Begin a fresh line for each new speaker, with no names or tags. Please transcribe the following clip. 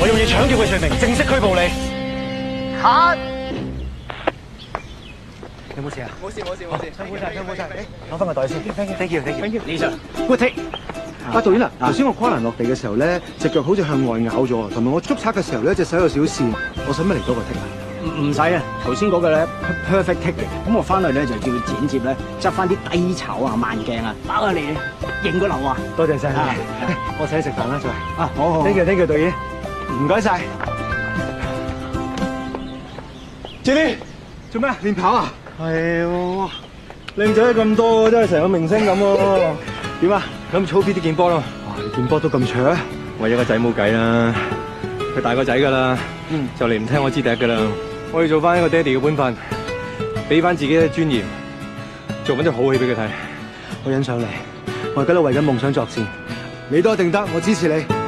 我用嘢搶劫佢罪名，正式拘捕你。
嚇！
有冇事啊？
冇事。
辛苦晒。攞翻個袋先。Thank you。
李 Sir，
Good take。
導演啊，頭先我跨欄落地嘅時候咧，隻腳好似向外咬咗，同埋我捉賊嘅時候咧，隻手有少少跣，我使乜嚟多個 take 啊？
唔使啊，頭先嗰個咧 perfect take 嚟，咁我翻去咧就叫佢剪接咧，執翻啲低炒啊、慢鏡啊，包下你認個流啊！
多謝晒。
啊
我請你食飯啦，再。
啊，好。
Thank you，導演。唔該晒。Jenny，
做咩啊？練跑啊？
係喎，靚仔咁多，真係成個明星咁喎。點啊？諗操 P 啲見波咯？
哇！你見波都咁長，
為咗個仔冇計啦，佢大個仔噶啦，就嚟唔聽我支笛噶啦。我要做翻一個爹哋嘅本分，俾翻自己嘅尊嚴，做翻啲好戲俾佢睇。
我欣賞你，我而家都為緊夢想作戰，你都一定得，我支持你。